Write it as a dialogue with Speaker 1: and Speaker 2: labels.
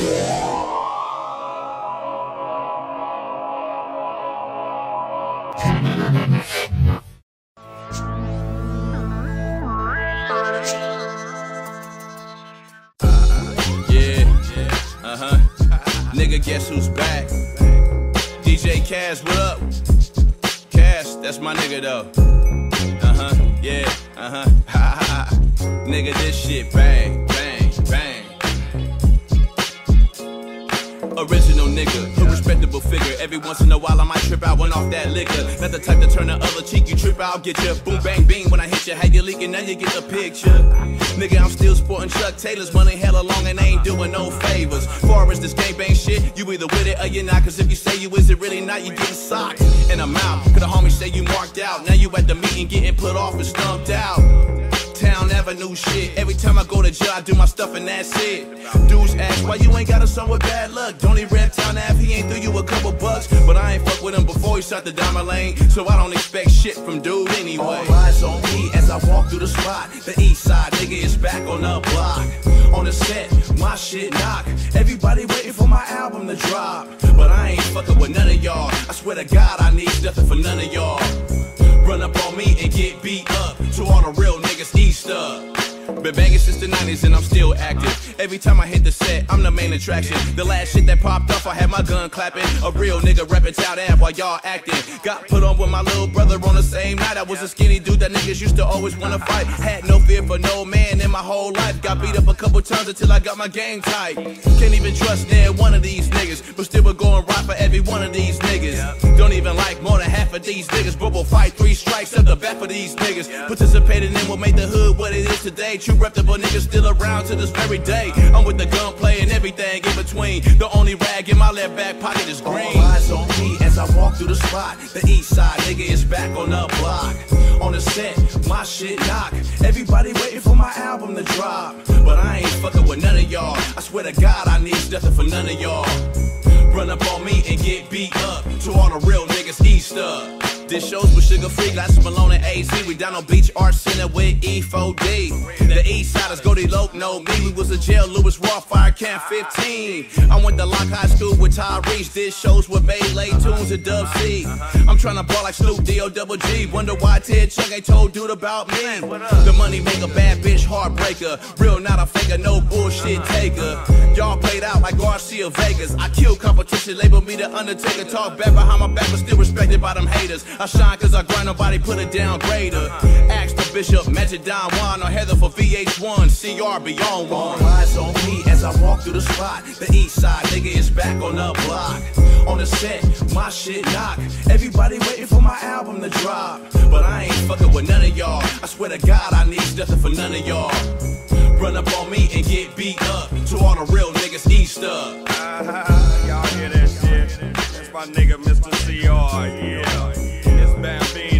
Speaker 1: Nigga, guess who's back? DJ Cass, what up? Cass, that's my nigga though. Yeah, nigga, this shit bang, bang, bang. Original nigga, a respectable figure. Every once in a while I might trip out one off that liquor. Not the type to turn the other cheek, you trip out, get your boom bang bing. When I hit you, how you leaking, now you get the picture. Nigga, I'm still sporting Chuck Taylors, money hella long and ain't doing no favors. Far as this game bang shit, you either with it or you're not. Cause if you say you is it really not, you getting socked in the mouth. Cause the homies say you marked out, now you at the meeting getting put off and stumped out. Town Avenue shit. Every time I go to jail, I do my stuff and that's it. Dudes ask why you ain't got a son with bad luck. Don't he rap Town Ave, he ain't threw you a couple bucks. But I ain't fuck with him before he shot the diamond lane, so I don't expect shit from dude anyway. All eyes on me as I walk through the spot. The east side nigga is back on the block. On the set, my shit knock. Everybody waiting for my album to drop. But I ain't fucking with none of y'all. I swear to God I need nothing for none of y'all. Run up on me and get beat up. To all the real niggas, east up. Been banging since the 90s and I'm still active. Every time I hit the set, I'm the main attraction. The last shit that popped off, I had my gun clapping. A real nigga reppin' Town Ave while y'all acting. Got put on with my little brother on the same night. I was a skinny dude that niggas used to always wanna fight. Had no fear for no man in my whole life. Got beat up a couple times until I got my game tight. Can't even trust near one of these niggas, but still we're going right for every one of these niggas. Don't even like more than half of these niggas, but we'll fight 3 strikes at the back for these niggas. Participating in what made the hood what it is today. True reputable niggas still around to this very day. I'm with the gunplay and everything in between. The only rag in my left back pocket is green. All eyes on me as I walk through the spot. The east side nigga is back on the block. On the set, my shit knock. Everybody waiting for my album to drop. But I ain't fucking with none of y'all. I swear to God I need nothing for none of y'all. Run up on me and get beat up. To all the real niggas, east up. This show's with Sugar Free, Glasses Malone and AZ. We down on Beach Art Center with E4D. The East Siders go they loc know me. We was a jail, Lewis Raw, Fire Camp 15. I went to Lock High School with Tyrese. Did shows with Baylay Tunes and Dub C. I'm trying to ball like Snoop D-O-double-G. Wonder why Ted Chuck ain't told dude about me. The money make a bad bitch heartbreaker. Real, not a faker, no bullshit taker. Y'all played out like Garcia Vegas. I kill competition, label me the Undertaker. Talk bad behind my back, but still respected by them haters. I shine cause I grind, nobody put it down greater. Ask the Bishop, Magic Don Juan, or Heather for VH1, CRB on one. All eyes on me as I walk through the spot. The east side nigga is back on the block. On the set, my shit knock. Everybody waiting for my album to drop. But I ain't fucking with none of y'all. I swear to God I need nothing for none of y'all. Run up on me and get beat up. To all the real niggas, east up.
Speaker 2: Y'all hear that shit? That's my nigga Mr. CR, yeah. It's Bambino.